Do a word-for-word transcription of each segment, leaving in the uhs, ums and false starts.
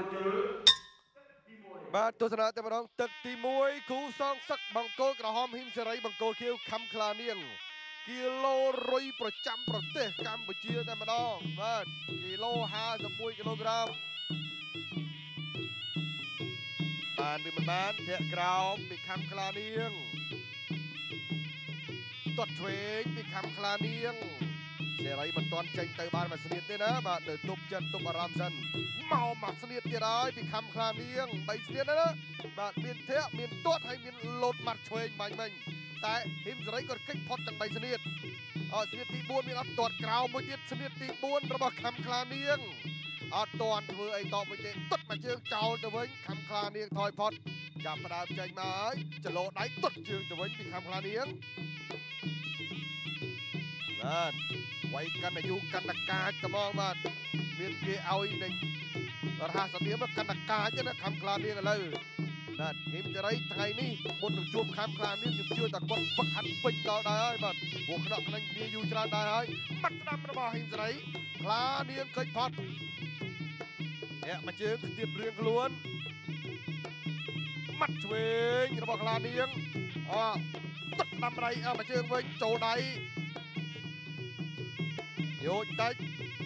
បាទទស្សនាតែម្ដងទឹកទីមួយគូសងសឹកបង្គោលក្រហមហ៊ីមសេរីបង្គោលខៀវខំខ្លានាងគីឡូរុយប្រចាំប្រទេសកម្ពុជាតែម្ដងបាទគីឡូห้าสิบเอ็ดគីឡូក្រាមបានពីមិនបានធាក់ក្រោមពីខំខ្លានាងទាត់ឆ្វេងពីខំខ្លានាងសេរីមិនទាន់ចេញទៅបានមួយស្នៀតទេណាបាទនៅទប់ចិត្តទប់អារម្មណ៍សិនមកមកស្នៀតទៀតហើយពីខំខ្លានាងបីស្នៀតណាបាទមានធាក់មានទាត់ហើយមានលោតម៉ាត់ឆ្វេងបាញ់មិញតែហ៊ីមសេរីក៏កិច្ចផុតទាំងបីស្នៀតអត់ស្នៀតទីបួនមានអត់ទាត់ក្រោមមួយទៀតស្នៀតទីបួនរបស់ខំខ្លានាងអត់ទាន់ធ្វើអីតបវិញទេទុតមកជើងចោលទៅវិញខំខ្លានាងថយផុតចាប់ផ្ដើមចេញមកហើយចលោដៃទុតជើងទៅវិញពីខំខ្លានាងបាទវាយកណ្ដយុកណ្ដកាចត្មងបាទមានគេឲ្យនឹងរហ័សនាមកណ្ដកាចណាខំខ្លានាងឥឡូវបាទហ៊ីមសេរីថ្ងៃនេះមុននឹងជួបខំខ្លានាងខ្ញុំជឿតែគាត់ហ្វឹកហាត់ពេញដល់ដែរហើយបាទព្រោះខ្នក់ខ្លាញ់គ្នាយូរច្រើនដែរហើយបាត់ស្ដាំរបស់ហ៊ីមសេរីខ្លានាងឃើញផុតអ្នកមកជើងខ្ទាបរៀងខ្លួនម៉ាត់ឆ្វេងរបស់ខ្លានាងអទឹកដាំដៃអមកជើងវិញចូលដៃយោជតិច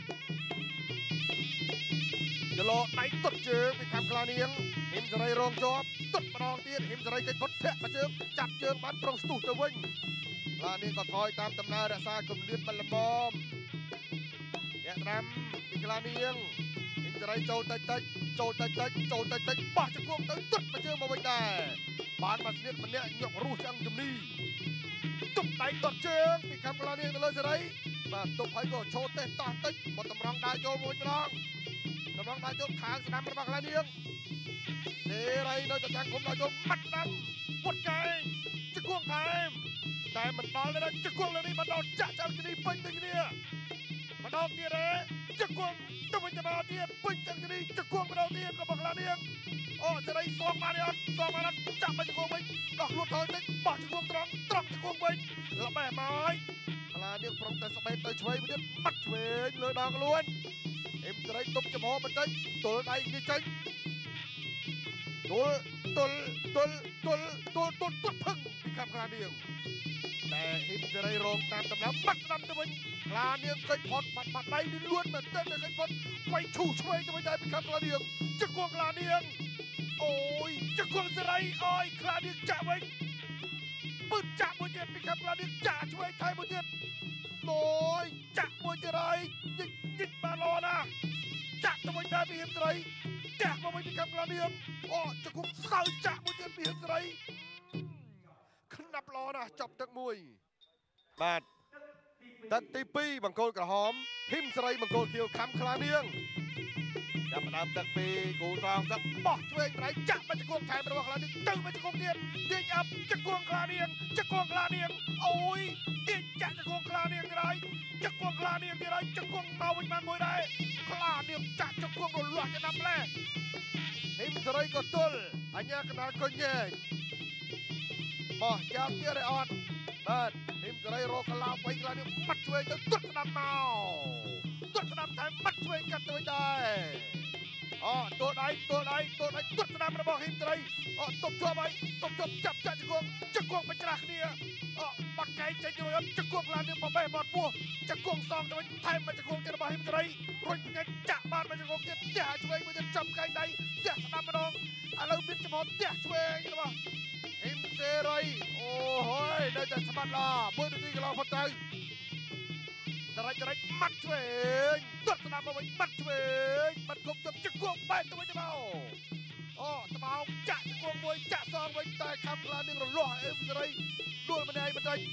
ចលោដៃទុតជើងពីខាងខ្លានាងហ៊ីមសេរីរងជាប់ទុតម្ដងទៀតហ៊ីមសេរីគេផុតធាក់មកជើងចាប់ជើងបានប្រុងស្ទុះទៅវិញខ្លានាងក៏ថយតាមដំណើររក្សាគម្លាតមិនល្មមអ្នកត្រាំពីខ្លានាងហ៊ីមសេរីចូលតិចតិចចូលតិចតិចចូលតិចតិចបោះជង្គង់ទៅទុតមកជើងមកវិញដែរបានមកស្នៀតម្នាក់ញុករស់ឆ្អឹងជំនីទុបដៃទុតជើងពីខាងខ្លានាងទៅលើសេរីបាទទុបហើយក៏ឈោតទេតោះតិចមកតម្រង់ដៃចូលមួយម្ដងតម្រង់ដៃចូលខាងស្ដាំរបស់ខ្លានាងសេរីនៅតែចាំគុំដៃចូលម៉ាត់ស្ដាំវត្តកែងជង្គង់ថែមតែមិនដល់ទេជង្គង់លើនេះមិនដល់ចាក់ចៅជំនីពេញដូចគ្នាម្ដងទៀតទេជង្គង់ទៅវិញទៅមកទៀតពេញចៅជំនីជង្គង់ម្ដងទៀតរបស់ខ្លានាងអូសេរីសងបានទេអត់សងបានអត់ចាប់មកជង្គង់វិញដោះខ្លួនថយតិចបោះជង្គង់ត្រង់ត្រង់ជង្គង់វិញល្បែមកហើយខ្លានាងប្រងតែស្បែកទៅឆ្វេងមួយទៀតបាត់ឆ្វេងលើដងខ្លួនអ៊ីមត្រីទប់ចំហបន្តិចទល់ដៃនេះចេញទល់ទល់ទល់ទល់ទល់ទល់ទល់ភឹងពីខាងខ្លានាងតែអ៊ីមត្រីរងតាមដំណើរបាត់ស្ដាំទៅវិញខ្លានាងឃើញផុតបាត់បាត់ដៃលួនមែនទែនតែឃើញផុតវាយឈូសឆ្វេងទៅវិញដែរពីខាងខ្លានាងជង្គង់ខ្លានាងអូយជង្គង់សេរីអើយខ្លានាងចាក់វិញពឹកចាក់មួយទៀតពីខាងខ្លានាងចាក់ឆ្វេងថែមមួយទៀតអូយចាក់មួយទៀតហើយយិចយិចបានល្អណាស់ចាក់ទៅវិញដែរពីហ៊ីមសេរីចាក់មកវិញពីខាងខ្លានាងអូជង្គង់សើចាក់មួយទៀតពីហ៊ីមសេរីខ្នាប់ល្អណាស់ចាប់ទឹកមួយបាទទឹកទីពីរបង្គោលក្រហមហ៊ីមសេរីបង្គោលខៀវខំខ្លានាងចាប់ផ្ដើមទឹកពីគូសងសឹកបោះឆ្វេងប្រៃចាក់មកជង្គង់ថែមរបស់ខ្លានាងទៅមកជង្គង់ទៀតទាញអាប់ជង្គង់ខ្លានាងជង្គង់ខ្លានាងអូយទាញចាក់ជង្គង់ខ្លានាងទៀតហើយជង្គង់ខ្លានាងទៀតហើយជង្គង់មកវិញបានមួយដែរខ្លានាងចាក់ជង្គង់រលាស់ចំណាប់លេហ៊ីមសេរីក៏ទល់អញ្ញាកណ្ដាលកុញញែកបោះចាប់ទៀតឲ្យអត់បាទហ៊ីមសេរីរកកន្លោបបីខ្លានាងម៉ាត់ឆ្វេងទៅទុតស្ដាំមកទុតស្ដាំតែម៉ាត់ឆ្វេងកាត់ទៅវិញដែរអូទល់ដៃទល់ដៃទល់ដៃទុតស្ដាំរបស់ហ៊ីមសេរីអូតុបជាប់ហើយតុបជាប់ចាប់ចាក់ជង្គង់ជង្គង់បញ្ច្រាស់គ្នាអូបាត់កែងចេញរួចជង្គង់ខ្លានាងបបេះបត់ពោះជង្គង់សងទៅវិញថែមមកជង្គង់ទៀតរបស់ហ៊ីមសេរីរុញញ៉ាំចាក់បានមកជង្គង់ទៀតផ្ទះឆ្វេងមួយទៀតចាប់កែងដៃផ្ទះស្ដាំម្ដងឥឡូវមានចំហផ្ទះឆ្វេងរបស់ហ៊ីមសេរីអូហើយនៅតែស្មាត់ឡាមួយនាទីកន្លងផុតទៅតរ៉ាច់តរ៉ាច់ម៉ាត់ឆ្វេងទាត់ស្ដាំមកវិញម៉ាត់ឆ្វេងម៉ាត់គុំទៅជង្គង់បែកទៅវិញទៅមកអូត្បោកចាក់ជង្គង់មួយចាក់សងវិញតែខំខ្លានាងរលាស់អ៊ីមសេរីដួលម្នាក់បន្តិច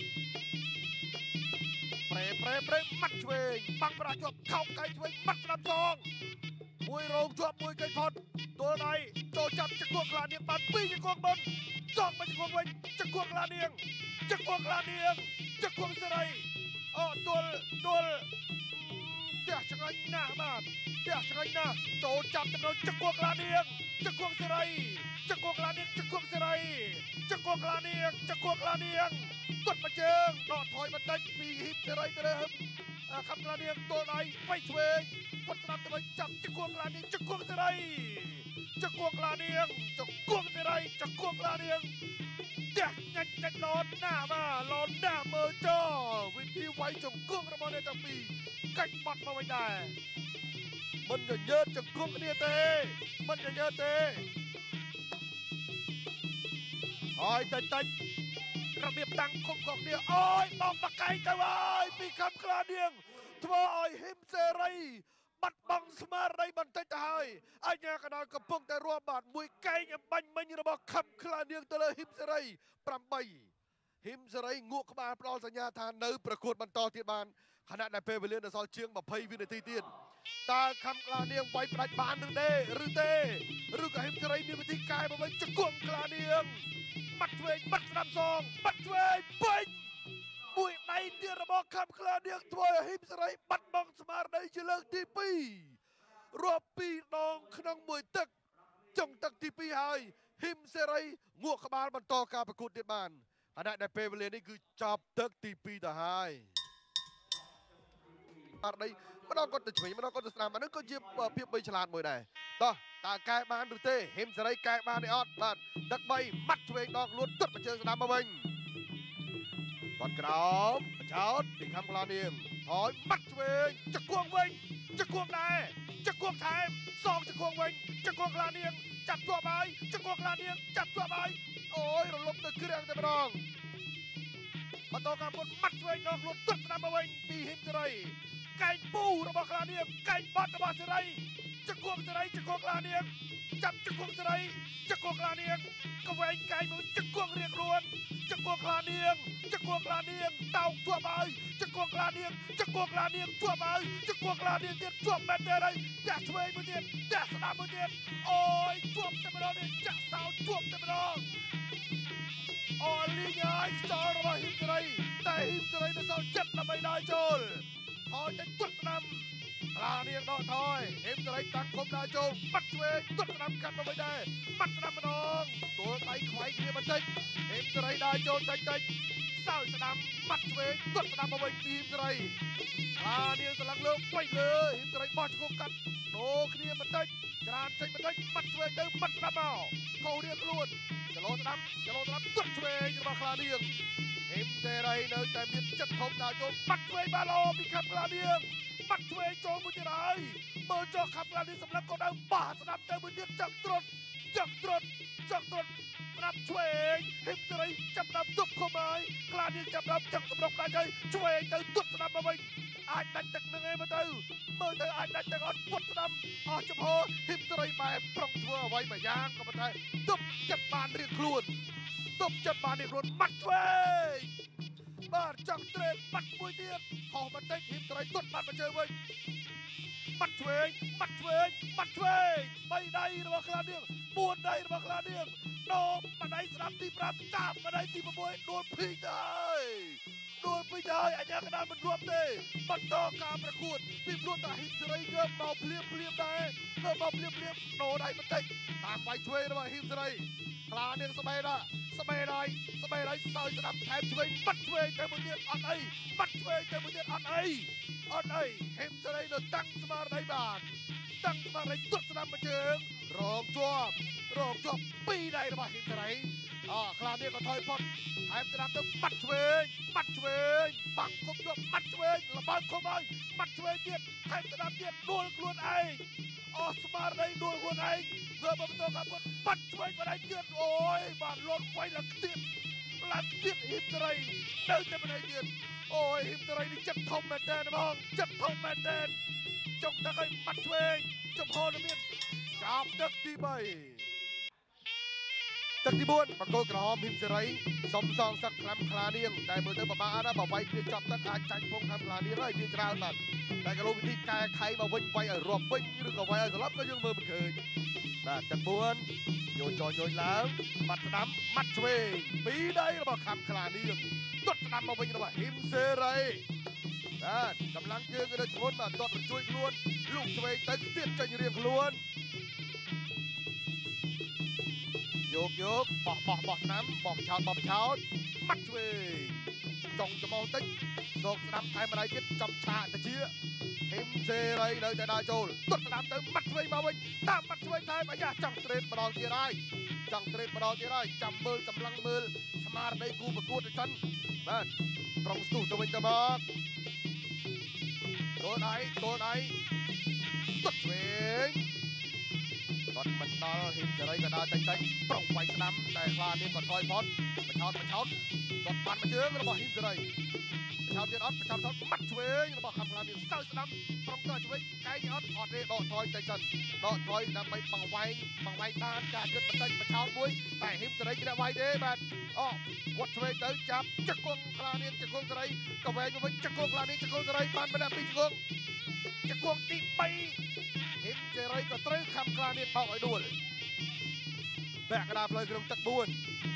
ប្រេប្រេប្រេម៉ាត់ឆ្វេងបាំងប្រាជាប់ខោកៃឆ្វេងម៉ាត់ស្ដាំសងមួយរោងជាប់មួយកេញផុតទល់ដៃចូលចាប់ជង្គង់ខ្លានាងបានពីរជង្គង់មុនសងមកជង្គង់វិញជង្គង់ខ្លានាងជង្គង់ខ្លានាងជង្គង់សេរីអូទល់ទល់ផ្ទះឆ្ងាញ់ណាស់បាទផ្ទះឆ្ងាញ់ណាស់ចូលចាប់ចំណុចជង្គង់ខ្លានាងជង្គង់សេរីជង្គង់ខ្លានាងជង្គង់សេរីជង្គង់ខ្លានាងជង្គង់ខ្លានាងទុតមកជើងដកថយបន្តិចពីហ៊ីមសេរីទៅលើខំខ្លានាងទល់ដៃវៃឆ្វេងវปัดสนามตะวันจับจะควงลาเนียงจะควงเสไรจะควงลาเนียงจะควงเสไรจะควงลาเนียงเด็กยันจะนอนหน้ามาลอนหน้าเมอจ้อวิธีไว้จงควงระบในตังปีกัดบัดมาไว้ได้มันจะเยอะจะควงเนี่ยเต้มันจะเยอะเต้โอ้ยแต่แต่ระเบียบตังคมของเดียวโอ้ยบอกตะไคร้แต่ว่าปีคำกลาเดียงทั่วอ้อยหิมเซไรบัดบังสมาไรบันเตตายไอ้เนี่ยขนาดกระพงแต่รัวบาดมวยไก่ยังบันมันยังบอกคำกลาเดียงตะเลยหิมเซไรปรำใบหิมเซไรงวกมาปลอสัญญาทานเนื้อประกวดบรรทอที่บานขณะในเปเวเลียนในซอยเชียงมาเพย์วินาทีเตียนตาคำกลาเดียงไว้ปลายบานหรือเด้หรือเต้หรือกับหิมเซไรมีวิธีกายมาไว้จะกวงกลาเดียงมัดเวงมัดนำซองมัดเวงปิงมวยในเดียระบอกคำกลาเดียงถอยหิมเซไรบัดบังสมาร์ในเชือกที่ปีรอบปีน้องขนมมวยตึกจงตึกที่ปีหายหิมเซไรงัวขบาลบรรทอการประกวดเดียบานขณะในเปเวเลียนนี่คือจับตึกที่ปีแต่หายอะไรไม่ต้องก็จะช่วยไม่ต้องก็จะสนามมันนั่นก็เยี่ยมเพียบใบฉลาดมวยได้ต่อตาแกบานหรือเต้เห็มสไลแกบานในออดบานดักใบมัดช่วยดอกล้วนตุดมาเจอสนามมาเวงก่อนกระดองเช้าตีคำกลาเนียงถอยมัดช่วยจะควงเวงจะควงได้จะควงแทมสองจะควงเวงจะควงกลาเนียงจับตัวใบจะควงกลาเนียงจับตัวใบโอ้ยเราล้มตะเครื่องแต่ไม่รองมาต่อการบนมัดช่วยดอกล้วนตุดสนามมาเวงปีเห็มสไลไก่ปูระบอกกลาเนียงไก่บอดระบอกสไลจะควงสไลจะควงกลาเนียงจับจะควงสไลจะควงกลาเนียงกระเวงไก่มือจะควงเรียกล้วนจะควงกลาเนียงจะควงกลาเนียงเต่าทั่วไปจะควงกลาเนียงจะควงกลาเนียงทั่วไปจะควงกลาเนียงเดียดทั่วแมนเดอร์เลยจะช่วยมือเดียดจะสนามมือเดียดโอ้ยทั่วเต็มไปแล้วเนี่ยจะสาวทั่วเต็มไปแล้วโอ้ยลีง่ายสาวระบหิมสไลแต่หิมสไลในสาวจัดละไม่ได้โจลถอยจะตุดสนามกลาเนียงนอถอยเห็มสไลตั้งคมได้โจลมัดช่วยตุดสนามกันมาไม่ได้มัดสนามมาน้องตัวไต่ไขว่เกียร์มันเต็งเห็มสไลได้โจลเต็งเต็งเศร้าสนามมัดช่วยตุดสนามมาไว้ทีมสไลกลาเนียงสลังเลือกไปเลยเห็มสไลบอลชกกันโนเคลียร์มันเต็งจานใจมันเต็งมัดช่วยเดิมมัดสนามเอาเขาเรียกล้วนจะโลสนามจะโลสนามตุดช่วยจะมาคลาเนียงเห็มเซไรเนื้อแต่มีจัดทงดาวโจมมัดช่วยบาโลมีคำกลาเนียงมัดช่วยโจมมุจิไรเมื่อเจอคำกลาเนียงสำหรับก็ได้ป่าสนามเจอมือเดียจับตรดจับตรดจับตรดรับช่วยเห็มเซไรจับนำตุบเข้าไม้กลาเนียงจับนำจับสำหรับกลาใจช่วยเจอตุบสนามมาไว้อาจดันจากหนึ่งเอมาเจอเมื่อเจออาจดันจากอดปวดสนามอาจจะพอเห็มเซไรมาปรองทั่วไว้มายางก็มาได้ตุบจัดบานเรียกครูนตุบจัดบานเรียกครูนมัดช่วยบ้านจังเตรมัดมวยเดียดพอมันเต้นหิมไตรต้นมันมาเจอเว้ยมัดเวงมัดเวงมัดเวงไม่ได้ระวังคลาเดียงบวนได้ระวังคลาเดียงโดนมาได้สนามที่ปราบจับมาได้ที่ประมวยโดนพิงได้โดนพิงได้อันนี้กระดานมันรวมเด้มันต่อการประกวดทีมล้วนแต่หิมไตรเกิดเมาเพลียมเพลียมได้เกิดเมาเพลียมเพลียมโดนได้มันเต้นตามไปช่วยระวังหิมไตรคลาเดียงสบายละสบายไรสบายไรสายสนามแทนช่วยมัดช่วยแต่มือเดียดอันไอมัดช่วยแต่มือเดียดอันไออันไอเห็มสไลเดอร์ตั้งสมาร์ไบานตั้งสมาร์ไตุดสนามมาเจิงรองจวบรองจวบปีได้ระบาดเห็มสไลอ่าคลาเดียก็ถอยพอดแทนสนามต้องมัดช่วยมัดช่วยบังคมจวบมัดช่วยระบาดเข้าไปมัดช่วยเดียดแทนสนามเดียดโดนกลวนไอออสมาร์ไดโดนกลวนไอเพื่อมาเป็นตัวกับมัดช่วยมาได้เดือดโอ้ยบานล้นไว้หลังเตียนหลังเตียนหิมอะไรเดินจะมาได้เดือดโอ้ยหิมอะไรนี่จับทองแมนแดนนะมองจับทองแมนแดนจงตะไคร้มัดช่วยจงพอนะเมียนจับตักที่ใบตักที่บวนปะโกกระหอมหิมอะไรสมซองสักคำคลาเนียงแต่เมื่อเธอประมาณนะบอกไว้คือจับตักอาจังพงคำคลาเนียงเลยที่กลางนั่นแต่กระโดดวิธีแก้ไขมาวิ่งไว้รวมวิ่งหรือก็ไว้สลับก็ยังมือมันเคยน่าจังบวนโยนจอยโยนแล้วมัดสนามมัดช่วยปีได้ระบาดคำคลาเนียงตุดสนามมาวิ่งระบาดหิมเซไรนั่นกำลังเยือนกันเลยชนมาตอดช่วยล้วนลูกช่วยเต็มเตี้ยใจเรียงล้วนโยกโยกปอกปอกปอกน้ำปอกเช้าปอกเช้ามัดช่วยจงจะมองติ๊กโศกสนามไทยมาได้ยึดจำชาตะเชี่ยហ៊ីមសេរីនៅតែដើរចូលទុតស្ដាំទៅមាត់ឆ្វេងមកវិញតាមមាត់ឆ្វេងថែមអាយ៉ាចង់ត្រេតម្ដងទៀតហើយចង់ត្រេតម្ដងទៀតហើយចាំមើលសម្លឹងមើលស្មារតីគូប្រកួតទៅសិនបាទក្រុងស្ទុះទៅវិញទៅមកចូលដៃចូលដៃទុតឆ្វេងគាត់មិនដល់ហ៊ីមសេរីក៏ដើរតិចតិចប្រុងវាយស្ដាំតែខ្លានេះក៏ថយផុតបញ្ឆោតបញ្ឆោតគាត់បានមួយជើងរបស់ហ៊ីមសេរីបញ្ឆោតទៀតអត់បញ្ឆោតថតមាត់ឆ្វេងរបស់ខាងខ្លានេះសើស្ដាំប្រុងទៅឆ្វេងកែងអត់អត់ទេដកថយតិចសិនដកថយដើម្បីបង្វែងបង្វែងបានការគិតបន្តិចបញ្ឆោតមួយតែហ៊ីមសេរីគេដាក់វាយទេបាទអូវត្តឆ្វេងទៅចាប់ចង្គង់ខ្លានេះចង្គង់សេរីក៏វែងទៅវិញចង្គង់ខ្លានេះចង្គង់សេរីបានម្នាក់ពីរចង្គង់ចង្គង់ទីបីហ៊ីមសេរីក៏ត្រូវខំខ្លានេះបោកឲ្យដួលពាក់កណ្ដាលផ្លូវក្នុងទឹកបួន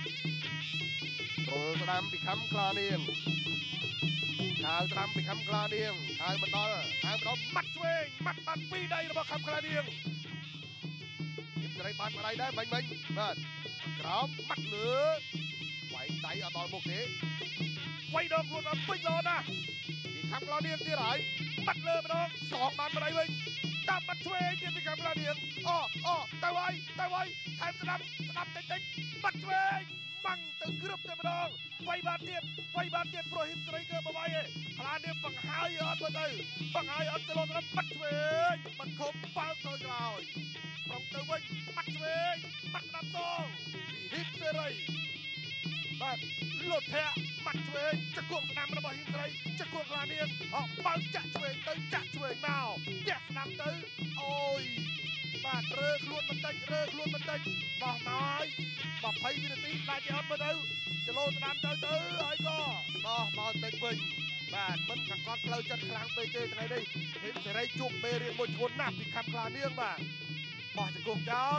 ចូលស្ដាំពីខំខ្លានាងខៅស្ដាំពីខំខ្លានាងខៅមិនដល់ខៅមិនដល់មាត់ឆ្វេងមាត់បានពីរដៃរបស់ខំខ្លានាងហ៊ីមសេរីបានមួយដៃដែរមិញមិញបាទក្រោមមាត់លើវាយដៃអត់ដល់មុខទេវាយដល់ខ្លួនអត់ពេញលោណាពីខំខ្លានាងទៀតហើយមាត់លើម្ដងសងបានមួយដៃវិញតាមមាត់ឆ្វេងទៀតពីខំខ្លានាងអូអូទៅហើយទៅហើយថែមស្ដាំស្ដាំតិចតិចមាត់ឆ្វេងបាំងទៅគ្រប់តែម្ដងវាយបានទៀតវាយបានទៀតព្រោះហ៊ីមសេរីគឺមកវាយឯងខ្លានាងបង្ហើយអត់ទៅបង្ហើយអត់ចូលទៅមាត់ឆ្វេងបាត់ខំបើកទៅក្រោយប្រងទៅវិញមាត់ឆ្វេងមាត់ស្ដាំសងពីហ៊ីមសេរីបាទលុតធាក់មាត់ឆ្វេងចង្គង់ស្ដាំរបស់ហ៊ីមសេរីចង្គង់ខ្លានាងអោបើកចាក់ឆ្វេងទៅចាក់ឆ្វេងមកចាក់ស្ដាំទៅអូយបាទរើខ្លួនបន្តិចរើខ្លួនបន្តិចបោះមកហើយยี่สิบវិនាទីដាច់អត់មើលទៅចលោស្ដាំទៅទៅហើយក៏បោះមកតិចវិញបាទមិនកង្កត់ផ្លូវចិត្តខ្លាំងពេកទេថ្ងៃនេះហ៊ីមសេរីជួបមេរៀនមួយធ្ងន់ណាស់ពីខំខ្លានាងបាទបោះចង្គង់ចោល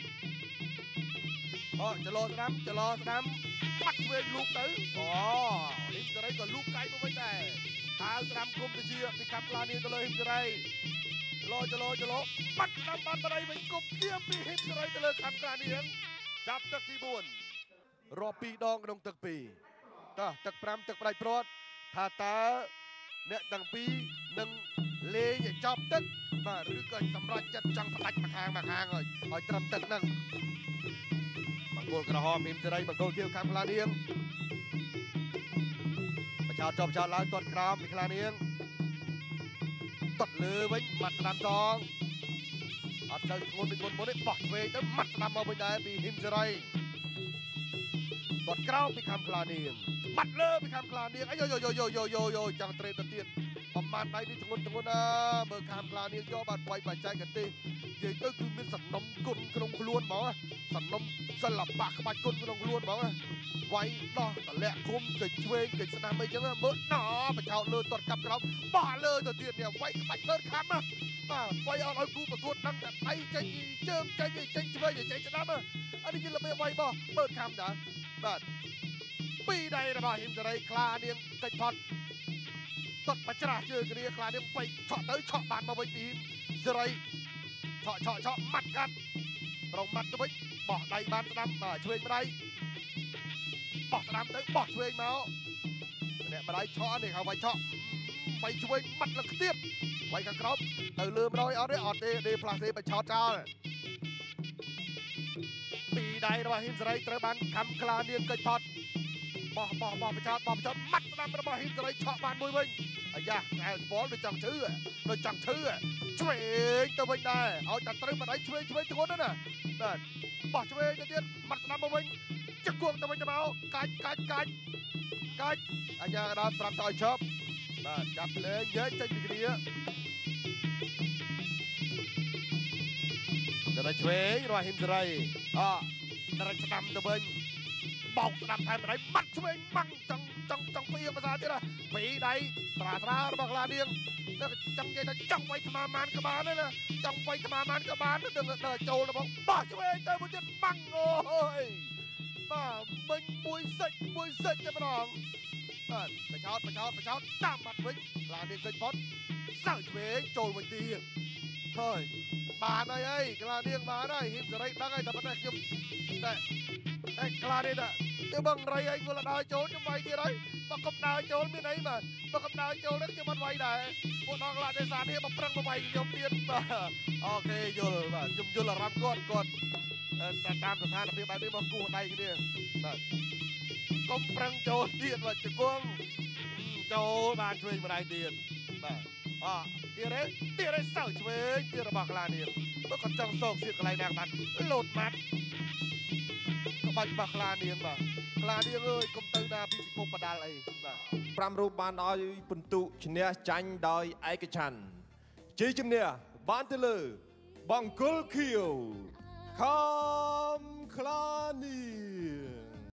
អូចលោស្ដាំចលោស្ដាំបាត់ឆ្វេងលូកទៅអូហ៊ីមសេរីក៏លូកកាយមកវិញដែរខៅស្ដាំគុំទៅជាពីខំខ្លានាងទៅលើហ៊ីមសេរីចលោចលោចលោបាត់ស្ដាំបានបរិយវិញគុំគៀមពីហ៊ីមសេរីទៅលើខំខ្លានាងចាប់ទឹកទីបួនរាប់ពីរដងក្នុងទឹកពីរតោះទឹកប្រាំទឹកប្រៃព្រាត់ថាតើអ្នកទាំងពីរនឹងលេងឲ្យចប់ទឹកបាទឬក៏សម្រាប់ចិត្តចង់ផ្ដាច់មកខាងមកខាងឲ្យឲ្យត្រឹមទឹកហ្នឹងបង្គោលក្រហមហ៊ីមសេរីបង្គោលខៀវខាងខ្លានាងបឆោតចប់ចោលឡើងទាត់ក្រោមពីខ្លានាងទាត់លើវិញមាត់ស្ដាំសងអត់ទៅធ្ងន់ដូចមុនមុនទេបោះឆ្វេងទៅមាត់ស្ដាំមកវិញដែរពីហ៊ីមសេរីគាត់ក្រោមពីខំខ្លានាងបាត់លើពីខំខ្លានាងអាយយោយោយោយោយោយោចង់ត្រេតទៅទៀតប្រមាណដៃនេះធ្ងន់ធ្ងន់ណាមើលខំខ្លានាងយកបានវាយបច្ចេកទេសនិយាយទៅគឺមានសំណុំគុណក្នុងខ្លួនហ្មងសំណុំសិល្បៈក្បាច់គុណក្នុងខ្លួនហ្មងវាយដោះតម្លាក់គុំកិច្ចឆ្វេងកិច្ចស្ដាំអីចឹងមើលណោបឆោតលើទាត់កាប់ក្រោមបោះលើទៅទៀតនេះវាយក្បាច់មើលខំណាបាទវាយអត់ឲ្យគូប្រកួតដឹងតែដៃចេញជើងចេញចេញឆ្វេងចេញស្ដាំអានេះជារបៀបវាយបោះមើលខំដែរបាទពីរដៃរបស់ហ៊ីមសេរីខ្លានាងតិចផុតទាត់បច្រាស់ជើងគ្នាខ្លានាងបែកឆក់ទៅឆក់បានមកវិញពីហ៊ីមសេរីឆក់ឆក់ឆក់ម៉ាត់កាត់ប្រងម៉ាត់ទៅវិញបោះដៃបានស្ដាំបាទឆ្វេងម្ដាយបោះស្ដាំទៅបោះឆ្វេងមកម្នាក់ម្ដាយឆក់នេះហៅវាយឆក់បែកឆ្វេងម៉ាត់ឡើងខ្ទាបវាយខាងក្រោមទៅលើម្ដាយអត់ទេអត់ទេដេផ្លាស់ទេបឆោតចោលពីរដៃរបស់ហ៊ីមសេរីត្រូវបានខំខ្លានាងកិច្ចផុតបោះបោះបោះបច្ឆោតបោះបច្ឆោតម៉ាត់ស្ដាំរបស់ហ៊ីមសេរីឆក់បានមួយវិញអាយ៉ាកែលស្បល់ដូចចង់ឈឺដូចចង់ឈឺឆ្វេងទៅវិញដែរឲ្យតែត្រូវម្ដាយឆ្វេងឆ្វេងធ្ងន់ណាបាទបោះឆ្វេងទៅទៀតម៉ាត់ស្ដាំមកវិញចង្គង់ទៅវិញទៅមកកាច់កាច់កាច់កាច់អាយ៉ាដល់ប្រាប់ទៅឲ្យឈប់បាទចាប់លេងនិយាយចេញពីគ្នាតែឆ្វេងរបស់ហ៊ីមសេរីអតែស្ដាំទៅវិញបោកស្ដាំថែមម្ដាយបាត់ឆ្វេងបាំងចង់ចង់ចង់ពីភាសាទៀតណាពីរដៃត្រាត្រារបស់ខ្លានាងចង់និយាយថាចង់វាយថ្មម៉ានក៏បានដែរណាចង់វាយថ្មម៉ានក៏បានដល់ដល់ចូលរបស់បោះឆ្វេងទៅមួយទៀតបាំងអូយបាទមិញមួយសិចមួយសិចតែម្ដងបាទបឆោតបឆោតបឆោតតាមបាត់វិញខ្លានាងកិច្ចផុតសើឆ្វេងចូលវិញទៀតហើយ bà này ấy là niềng bà này hiểm rồi đang ấy tập này kiếm đây đây là đây nè cái bằng ray anh gọi là đào trốn trong vay kia đấy mà không đào trốn bên đấy mà mà không đào trốn đấy cho bạn vay này một đòn lại để sàn here mà prang mà vay nhóm tiền mà ok rồi mà dùng dùng là ram con con tamสถานភាពបែបនេះមកគោះដៃគ្នាបាទកុំប្រឹងចូលទៀតបាទជង្គង់ចូលបានឆ្វេងម្ដាយទៀតបាទអទៀតទេទៀតទេសៅឆ្វេងទៀតរបស់ក្លានាងបើគាត់ចង់សោកសៀកកន្លែងណាបានលោតម៉ាត់ក្បាច់របស់ក្លានាងបាទក្លានាងអើយកុំទៅណាពីពិភពបដាល់អីបាទប្រាំរូបបានឲ្យពិន្ទុឈ្នះចាញ់ដោយឯកច្ឆន្ទជ័យជំនះបានទៅលើបង្គោលខៀវខំក្លានាង